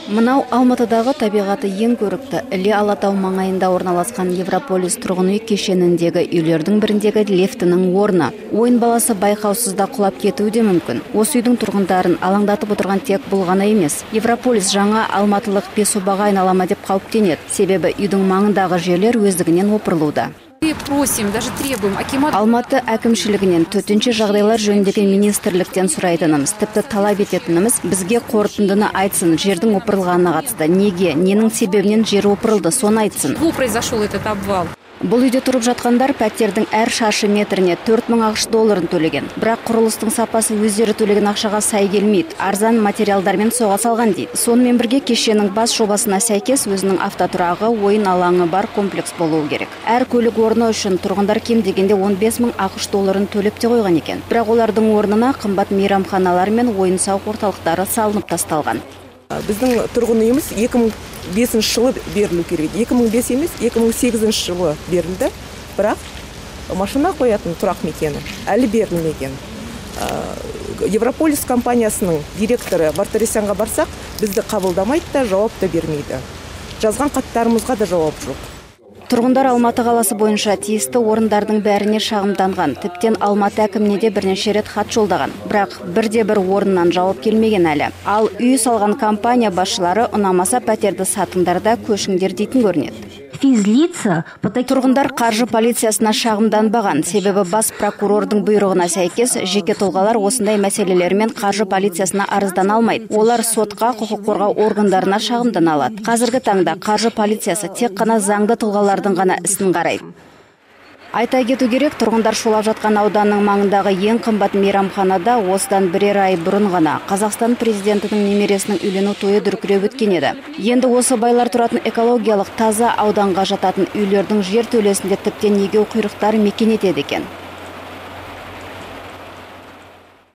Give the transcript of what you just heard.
Мынау Алматыдағы табиғаты ең көрікті Іле Алатау маңайында орналасқан Европолис тұрғын үй кешеніндегі үйлердің біріндегі лифтінің орны. Ойын баласы байқаусызда құлап кетуі де мүмкін. Осы үйдің тұрғындарын алаңдатып отырған тек бұл ғана емес. Европолис жаңа алматылық бесобаға айналама деп қауіптенеді. Себебі үйдің маңындағы жерлер өздігінен опырылуда. Алматы әкімшілігінен төтенше жағдайлар жөніндегі министрліктен сұрайтынымыз, тіпті талап ететініміз бізге қорытындыны айтсын, жердің опырылғанына қатысты. Неге, ненің себебінен жер опырылды, соны айтсын. Бұл үйде тұрып жатқандар пәтердің әр шаршы метріне 4000 ақш долларын төлеген. Бірақ құрылыстың сапасы өздері төлеген ақшаға сай келмейді. Арзан материалдармен соға салған дейді. Сонымен бірге кешеннің бас жобасына сәйкес өзінің автотұрағы, ойын алаңы бар комплекс болуы керек. Әр көлік орны үшін тұрғындар кем дегенде 15000 ақш долларын төлеп те қойған екен. Бірақ олардың орнына қымбат мейрамханалар мен ойын-сауық орталықтары салынып тасталған. Біздің тұрғын үйіміз 2005 жылы берілу керек. 2005 емес, 2008 жылы берілді. Бірақ машина қоятын тұрақ мекені әлі берілмеген. Европолис компаниясының директоры Бартарисянға барсақ, бізді қабылдамайды да, жауап та бермейді. Жазған хаттарымызға да жауап жоқ. Тұрғындар Алматы қаласы бойынша тиісті орындардың бәріне шағымданған. Тіптен Алматы әкіміне де бірнеше рет хат жолдаған. Бірақ бірде-бір орыннан жауап келмеген әлі. Ал үй салған компания басшылары ұнамаса пәтерді сатыңдар да көшіңдер дейтін көрінеді. Тұрғындар қаржы полициясына шағымданбаған. Себебі бас прокурордың бұйрығына сәйкес жеке тұлғалар осындай мәселелермен қаржы полициясына арыздана алмайды. Олар сотқа, құқық қорғау органдарына шағымдана алады. Қазіргі таңда қаржы полициясы тек қана заңды тұлғалардың ғана ісін қарайды. Айта кету керек, тұрғындар шулап жатқан ауданның маңындағы ең қымбат мейрамханада осыдан бірер ай бұрын ғана Қазақстан президентінің немересінің үйлену тойы дүркіреп өткен еді. Енді осы байлар тұратын экологиялық таза ауданға жататын үйлердің жер төлесінде тіптен егеу құйрықтар мекен етеді екен.